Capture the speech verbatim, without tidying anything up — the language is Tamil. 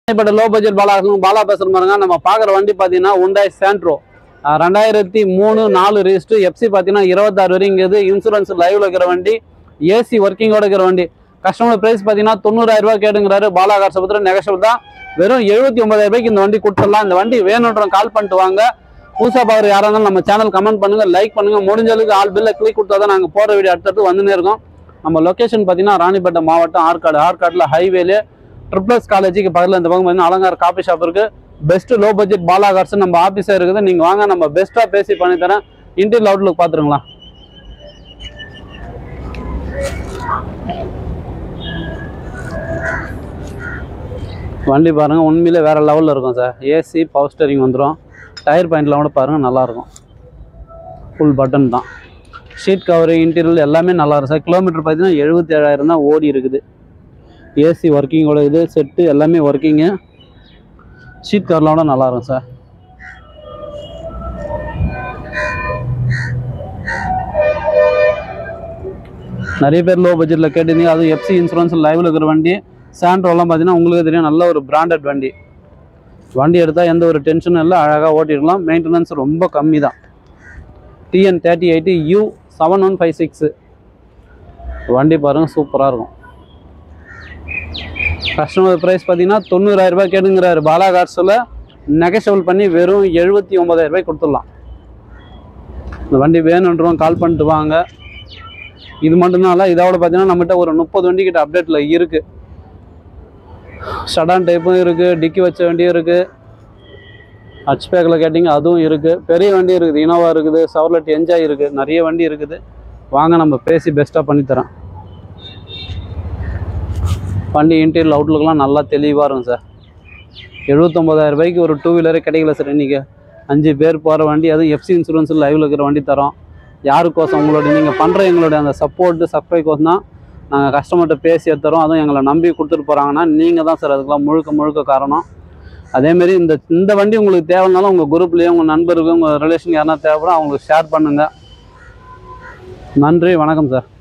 இப்ப லோ பட்ஜெட் பாலா பாலா பேசுற மாதிரிங்க நம்ம பாக்குற வண்டி பாத்தீங்கன்னா Hyundai Santro ரெண்டாயிரத்தி மூணு நாலு ரெஜிஸ்டர் எஃப்சி பாத்தீங்கன்னா இருபத்தாறு வரைங்கிறது இன்சூரன்ஸ் லைவ்ல இருக்கிற வண்டி ஏசி ஒர்க்கிங்கோட இருக்கிற வண்டி கஸ்டமர் பிரைஸ் பாத்தீங்கன்னா தொண்ணூறாயிரம் ரூபாய் கேட்டுங்கிறாரு பாலா கார்ஸ் பத்திர நெகஷியபிள் தான் வெறும் எழுபத்தி ஒன்பதாயிரம் ரூபாய்க்கு இந்த வண்டி கொடுத்துடலாம் இந்த வண்டி வேணும்ன்ற கால் பண்ணிட்டு வாங்க புதுசா பாக்குற யாரா இருந்தாலும் நம்ம சேனல் கமெண்ட் பண்ணுங்க லைக் பண்ணுங்க முடிஞ்ச அளவுக்கு ஆல் பில்ல கிளிக் கொடுத்தா தான் நாங்க போற வீடியோ அடுத்தடுத்து வந்துனே இருக்கோம் நம்ம லொகேஷன் பாத்தீங்கன்னா ராணிப்பேட்டை மாவட்டம் ஆற்காடு ஆற்காடுல ஹைவேல ட்ரிபிள்ஸ் காலேஜுக்கு பக்கத்துல இந்த பக்கம் பார்த்தீங்கன்னா அலங்கார் காபி ஷாப் இருக்கு best low budget Bala cars நம்ம ஆபீஸா இருக்குது நீங்க வாங்க நம்ம பெஸ்டா பேசி பண்ணி தரேன் இன்டீரியர் அவுட்லுக் பாத்துருங்களா வண்டி பாருங்க உண்மையிலே வேற லெவல்ல இருக்கும் சார் ஏசி பவர் ஸ்டீரிங் வந்துடும் டயர் பாயிண்ட்லாம் கூட பாருங்க நல்லா இருக்கும் ஃபுல் பட்டன் தான் ஷீட் கவர் இன்டீரியர் எல்லாமே நல்லா இருக்கும் சார் கிலோமீட்டர் பார்த்தீங்கன்னா எழுபத்தி ஏழாயிரம் தான் ஓடி இருக்குது ஏசி ஒர்க்கிங்கோட இது செட்டு எல்லாமே ஒர்க்கிங்கு ஷீட் கவர்லாம் கூட நல்லா இருக்கும் சார் நிறைய பேர் லோ பட்ஜெட்டில் கேட்டிருந்தீங்க அதுவும் எஃப்சி இன்சூரன்ஸ் லைவில் இருக்கிற வண்டி சாண்ட்ரோலாம் பார்த்தீங்கன்னா உங்களுக்கு தெரியும் நல்ல ஒரு பிராண்டட் வண்டி வண்டி எடுத்தால் எந்த ஒரு டென்ஷனும் இல்லை அழகாக ஓட்டிடலாம் மெயின்டெனன்ஸ் ரொம்ப கம்மி தான் TN thirty eight U seven one five six வண்டி பாருங்கள் சூப்பராக இருக்கும் கஸ்டமர் ப்ரைஸ் பார்த்தீங்கன்னா தொண்ணூறாயிரம் ரூபாய் கேட்டுங்கிறாரு பாலா கார்ஸில் நெகஷியபிள் பண்ணி வெறும் எழுபத்தி ஒன்பதாயிரம் ரூபாய் கொடுத்துடலாம் இந்த வண்டி வேணுன்றவங்க கால் பண்ணிட்டு வாங்க இது மட்டும்தான் இதோட பார்த்தீங்கன்னா நம்மகிட்ட ஒரு முப்பது வண்டி கிட்ட அப்டேட்டில் இருக்குது ஷடான் டைப்பும் இருக்குது டிக்கி வச்ச வண்டியும் இருக்குது ஹச் பேக்கில் கேட்டிங்க அதுவும் இருக்குது பெரிய வண்டி இருக்குது இனோவா இருக்குது சவர்லெட் என்ஜாய் இருக்குது நிறைய வண்டி இருக்குது வாங்க நம்ம பேசி பெஸ்ட்டாக பண்ணித்தரோம் வண்டி இன்டீரியர் அவுட்லுக்கெலாம் நல்லா தெளிவாக இருக்கும் சார் எழுபத்தொம்பதாயிரம் ரூபாய்க்கு ஒரு டூ வீலரே கிடைக்கல சார் இன்றைக்கி அஞ்சு பேர் போகிற வண்டி அதுவும் எஃப்சி இன்சூரன்ஸ் லைவில் இருக்கிற வண்டி தரோம் யாருக்கோசம் உங்களுடைய நீங்கள் பண்ணுற எங்களுடைய அந்த சப்போர்ட்டு சப்ஸ்கிரைபோசம் தான் நாங்கள் கஸ்டமர்கிட்ட பேசி எடுத்துறோம் அதுவும் எங்களை நம்பி கொடுத்துட்டு போகிறாங்கன்னா நீங்கள் தான் சார் அதுக்கெலாம் முழுக்க முழுக்க காரணம் அதேமாரி இந்த இந்த வண்டி உங்களுக்கு தேவைனாலும் உங்கள் குரூப்லேயே உங்கள் நண்பருக்கு உங்கள் ரிலேஷன் யாருன்னா தேவைப்படும் அவங்களுக்கு ஷேர் பண்ணுங்கள் நன்றி வணக்கம் சார்